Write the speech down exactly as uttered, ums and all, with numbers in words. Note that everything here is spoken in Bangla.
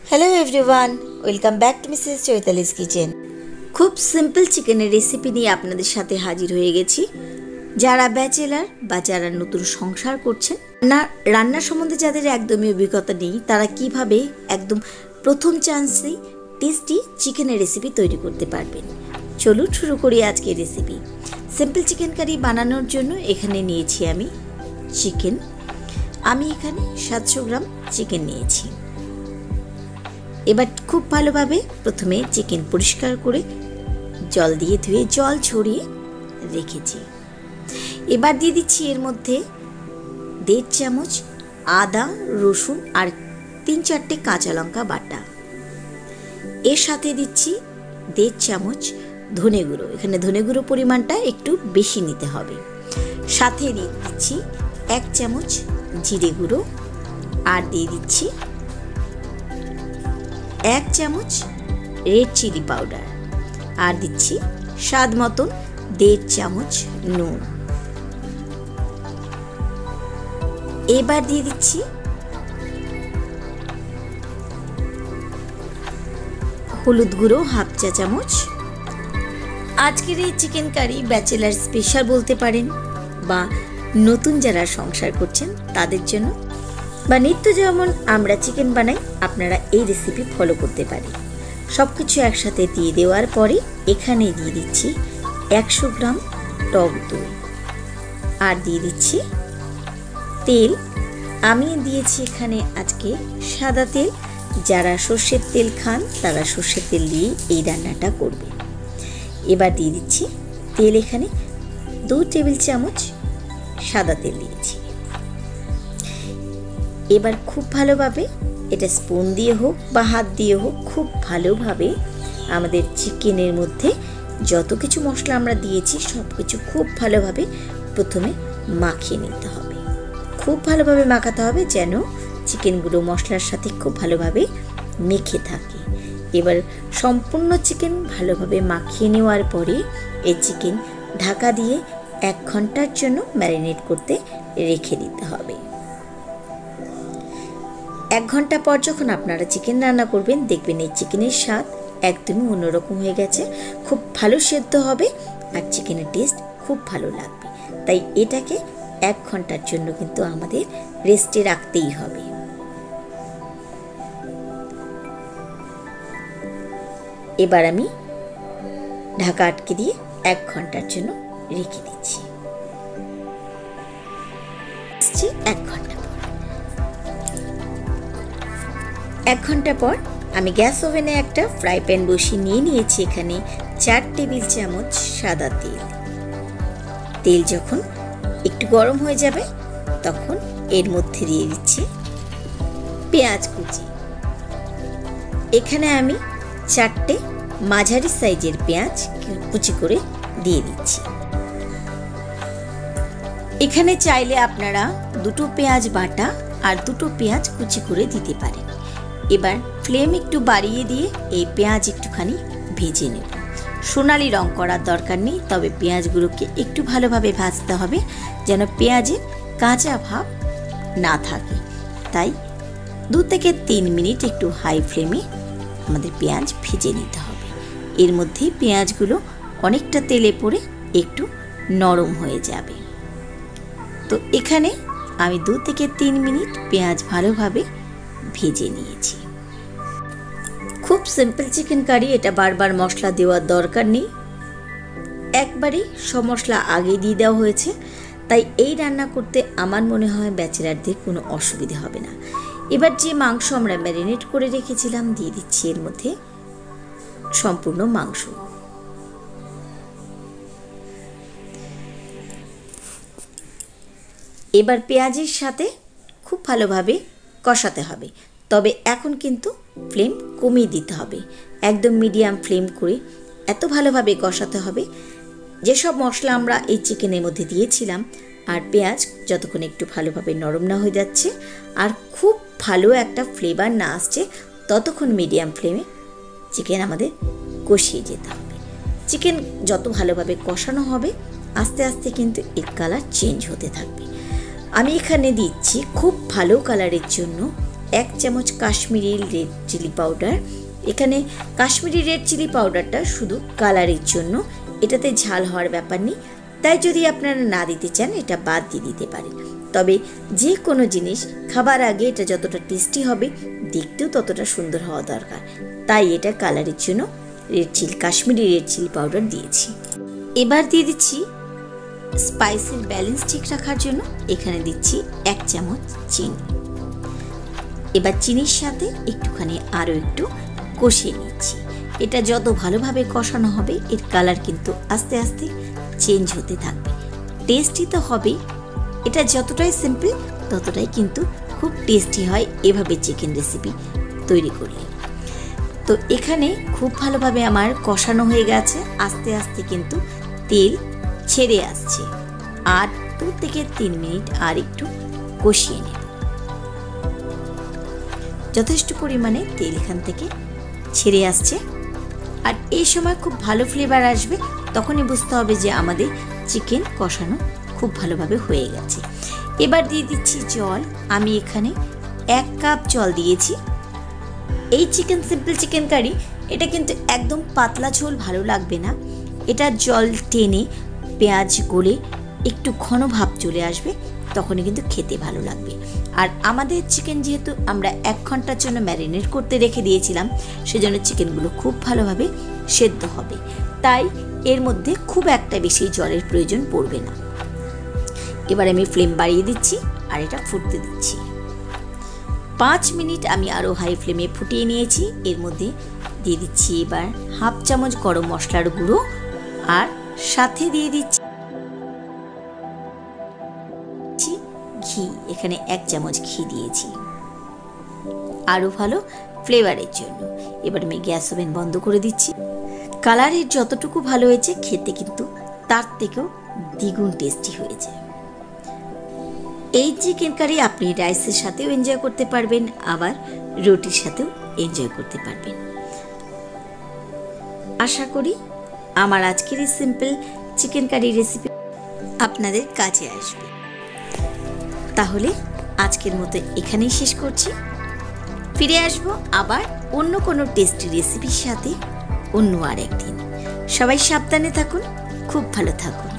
Hello everyone, welcome back to Mrs Chaitali's kitchen. খুব সিম্পল চিকেনের রেসিপি নিয়ে আপনাদের সাথে হাজির হয়ে গেছি। যারা ব্যাচেলার বা যারা নতুন সংসার করছেন, না রান্না সম্বন্ধে যাদের একদমই অভিজ্ঞতা নেই, তারা কিভাবে একদম প্রথম চান্সেই টেস্টি চিকেনের রেসিপি তৈরি করতে পারবেন। চলুন শুরু করি আজকের রেসিপি। সিম্পল চিকেন কারি বানানোর জন্য এখানে নিয়েছি আমি চিকেন। আমি এখানে সাতশো গ্রাম চিকেন নিয়েছি। এবার খুব ভালোভাবে প্রথমে চিকেন পরিষ্কার করে জল দিয়ে ধুয়ে জল ছড়িয়ে রেখেছি। এবার দিয়ে দিচ্ছি এর মধ্যে দেড় চামচ আদা রসুন আর তিন চারটে কাঁচা লঙ্কা বাটা। এর সাথে দিচ্ছি দেড় চামচ ধনে গুঁড়ো। এখানে ধনে গুঁড়ো পরিমাণটা একটু বেশি নিতে হবে। সাথে দিয়ে দিচ্ছি এক চামচ জিরে গুঁড়ো আর দিয়ে দিচ্ছি এক চামচ রেড চিলি পাউডার আর দিচ্ছি স্বাদ মতন দেড় চামচ নুন। এবার দিয়ে দিচ্ছি হলুদ গুঁড়ো হাফ চা চামচ। আজকের এই চিকেন কারি ব্যাচেলার স্পেশাল বলতে পারেন, বা নতুন যারা সংসার করছেন তাদের জন্য, বা নিত্য যেমন আমরা চিকেন বানাই আপনারা এই রেসিপি ফলো করতে পারেন। সব কিছু একসাথে দিয়ে দেওয়ার পরে এখানে দিয়ে দিচ্ছি একশো গ্রাম টক দই আর দিয়ে দিচ্ছি তেল। আমি দিয়েছি এখানে আজকে সাদা তেল। যারা সর্ষের তেল খান তারা সর্ষের তেল দিয়ে এই রান্নাটা করবে। এবার দিয়ে দিচ্ছি তেল, এখানে দু টেবিল চামচ সাদা তেল দিয়েছি। এবার খুব ভালোভাবে এটা স্পুন দিয়ে হোক বা হাত দিয়ে হোক খুব ভালোভাবে আমাদের চিকেনের মধ্যে যত কিছু মশলা আমরা দিয়েছি সব কিছু খুব ভালোভাবে প্রথমে মাখিয়ে নিতে হবে। খুব ভালোভাবে মাখাতে হবে যেন চিকেনগুলো মশলার সাথে খুব ভালোভাবে মেখে থাকে। এবার সম্পূর্ণ চিকেন ভালোভাবে মাখিয়ে নেওয়ার পরে এই চিকেন ঢাকা দিয়ে এক ঘন্টার জন্য ম্যারিনেট করতে রেখে দিতে হবে। এক ঘন্টা পর যখন আপনারা চিকেন রান্না করবেন দেখবেন এই চিকেনের স্বাদ একদমই অন্যরকম হয়ে গেছে। খুব ভালো সেদ্ধ হবে আর চিকেনের টেস্ট খুব ভালো লাগবে। তাই এটাকে এক ঘন্টার জন্য কিন্তু আমাদের রেস্টে রাখতেই হবে। এবার আমি ঢাকা আটকে দিয়ে এক ঘন্টার জন্য রেখে দিচ্ছি। এক ঘন্টা এক ঘন্টা পর আমি গ্যাস ওভেনে একটা ফ্রাই প্যান বসিয়ে নিয়ে নিয়েছি এখানে চার টেবিল চামচ সাদা তেল। তেল যখন একটু গরম হয়ে যাবে তখন এর মধ্যে দিয়ে দিচ্ছি পেঁয়াজ কুচি। এখানে আমি চারটে মাঝারি সাইজের পেঁয়াজ কুচি করে দিয়ে দিচ্ছি। এখানে চাইলে আপনারা দুটো পেঁয়াজ বাটা আর দুটো পেঁয়াজ কুচি করে দিতে পারেন। এবার ফ্লেম একটু বাড়িয়ে দিয়ে এই পেঁয়াজ একটুখানি ভেজে নেব। সোনালি রং করার দরকার নেই, তবে পেঁয়াজগুলোকে একটু ভালোভাবে ভাজতে হবে যেন পেঁয়াজের কাঁচা ভাব না থাকে। তাই দু থেকে তিন মিনিট একটু হাই ফ্লেমে আমাদের পেঁয়াজ ভেজে নিতে হবে। এর মধ্যে পেঁয়াজগুলো অনেকটা তেলে পড়ে একটু নরম হয়ে যাবে। তো এখানে আমি দু থেকে তিন মিনিট পেঁয়াজ ভালোভাবে ভেজে নিয়েছি। খুব সিম্পল চিকেন কারি, এটা বারবার মশলা দেওয়ার দরকার নেই, একবারেই সব মশলা আগে দিয়ে দেওয়া হয়েছে। তাই এই রান্না করতে আমার মনে হয় ব্যাচেলারদের কোনো অসুবিধা হবে না। এবার যে মাংস আমরা ম্যারিনেট করে রেখেছিলাম দিয়ে দিচ্ছি এর মধ্যে সম্পূর্ণ মাংস। এবার পেঁয়াজের সাথে খুব ভালোভাবে কষাতে হবে, তবে এখন কিন্তু ফ্লেম কমিয়ে দিতে হবে। একদম মিডিয়াম ফ্লেম করে এত ভালোভাবে কষাতে হবে যেসব মশলা আমরা এই চিকেনের মধ্যে দিয়েছিলাম আর পেঁয়াজ যতক্ষণ একটু ভালোভাবে নরম না হয়ে যাচ্ছে আর খুব ভালো একটা ফ্লেভার না আসছে ততক্ষণ মিডিয়াম ফ্লেমে চিকেন আমাদের কষিয়ে যেতে হবে। চিকেন যত ভালোভাবে কষানো হবে আস্তে আস্তে কিন্তু এর কালার চেঞ্জ হতে থাকবে। আমি এখানে দিচ্ছি খুব ভালো কালারের জন্য এক চামচ কাশ্মীরি রেড চিলি পাউডার। এখানে কাশ্মীরি রেড চিলি পাউডারটা শুধু কালারের জন্য, এটাতে ঝাল হওয়ার ব্যাপার নেই, তাই যদি আপনারা না দিতে চান এটা বাদ দিয়ে দিতে পারেন। তবে যে কোনো জিনিস খাবার আগে এটা যতটা টেস্টি হবে দেখতেও ততটা সুন্দর হওয়া দরকার, তাই এটা কালারের জন্য red chilli Kashmiri red chilli powder দিয়েছি। এবার দিয়ে দিচ্ছি স্পাইসের ব্যালেন্স ঠিক রাখার জন্য, এখানে দিচ্ছি এক চামচ চিনি। এবার চিনির সাথে একটুখানি আরও একটু কষিয়ে নিচ্ছি। এটা যত ভালোভাবে কষানো হবে এর কালার কিন্তু আস্তে আস্তে চেঞ্জ হতে থাকবে, টেস্টি তো হবেই। এটা যতটাই সিম্পল ততটাই কিন্তু খুব টেস্টি হয় এভাবে চিকেন রেসিপি তৈরি করলে। তো এখানে খুব ভালোভাবে আমার কষানো হয়ে গেছে, আস্তে আস্তে কিন্তু তেল ছেড়ে আসছে। আর দু থেকে তিন মিনিট আর একটু কষিয়ে নেব। যথেষ্ট পরিমাণে তেল এখান থেকে ছেড়ে আসছে, আর এই সময় খুব ভালো ফ্লেভার আসবে, তখনই বুঝতে হবে যে আমাদের চিকেন কষানো খুব ভালোভাবে হয়ে গেছে। এবার দিয়ে দিচ্ছি জল। আমি এখানে এক কাপ জল দিয়েছি। এই চিকেন সিম্পল চিকেন কারি এটা কিন্তু একদম পাতলা ঝোল ভালো লাগবে না, এটা জল টেনে পেঁয়াজ গলে একটু ঘন ভাব চলে আসবে, তখনই কিন্তু খেতে ভালো লাগবে। আর আমাদের চিকেন যেহেতু আমরা এক ঘন্টার জন্য ম্যারিনেট করতে রেখে দিয়েছিলাম, সেজন্য চিকেনগুলো খুব ভালোভাবে সেদ্ধ হবে, তাই এর মধ্যে খুব একটা বেশি জলের প্রয়োজন পড়বে না। এবার আমি ফ্লেম বাড়িয়ে দিচ্ছি আর এটা ফুটতে দিচ্ছি। পাঁচ মিনিট আমি আরও হাই ফ্লেমে ফুটিয়ে নিয়েছি। এর মধ্যে দিয়ে দিচ্ছি এবার হাফ চামচ গরম মশলার গুঁড়ো, আর সাথে দিয়ে দিচ্ছি ঘি। এখানে এক চামচ ঘি দিয়েছি আরও ভালো ফ্লেভারের জন্য। এবার আমি গ্যাস ওভেন বন্ধ করে দিচ্ছি। কালারের যতটুকু ভালো হয়েছে খেতে কিন্তু তার থেকেও দ্বিগুণ টেস্টি হয়েছে। এই চিকেন কারি আপনি রাইসের সাথেও এনজয় করতে পারবেন, আবার রুটির সাথেও এনজয় করতে পারবেন। আশা করি আমার আজকের এই সিম্পল চিকেন কারি রেসিপি আপনাদের কাজে আসবে। তাহলে আজকের মতো এখানেই শেষ করছি। ফিরে আসবো আবার অন্য কোনো টেস্টি রেসিপির সাথে অন্য আর একদিন। সবাই সাবধানে থাকুন, খুব ভালো থাকুন।